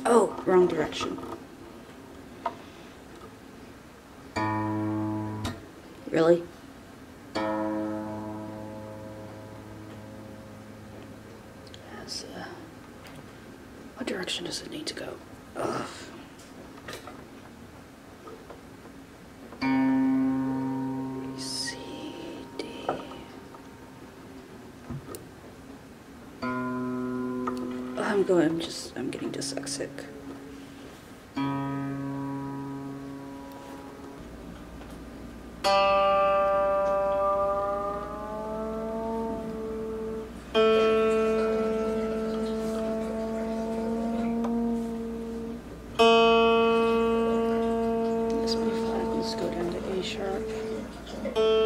Oh, wrong direction. Really? What direction does it need to go? Ugh. C, D. I'm getting dyslexic. This B flat, let's go down to A sharp.